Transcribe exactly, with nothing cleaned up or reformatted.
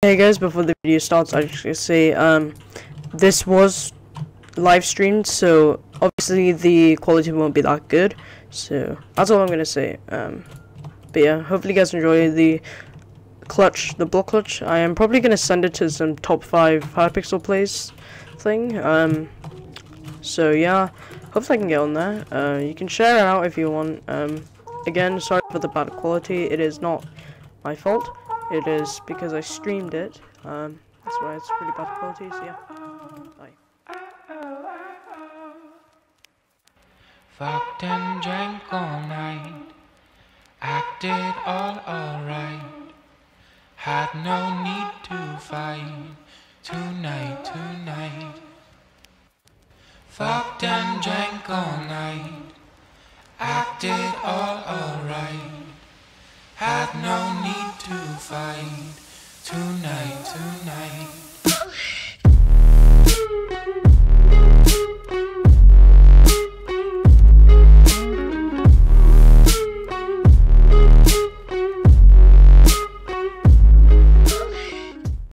Hey guys, before the video starts, I just gonna say um, this was live streamed, so obviously the quality won't be that good. So that's all I'm gonna say. Um, but yeah, hopefully you guys enjoy the clutch, the block clutch. I am probably gonna send it to some top five Hypixel plays thing. Um, so yeah, hopefully I can get on there. Uh, you can share it out if you want. Um, again, sorry for the bad quality. It is not my fault. It is because I streamed it. Um, that's why it's pretty bad quality. So yeah, bye. Fucked and drank all night, acted all alright, had no need to fight, tonight, tonight. Fucked and drank all night, acted all alright, had no need to fight, tonight, tonight.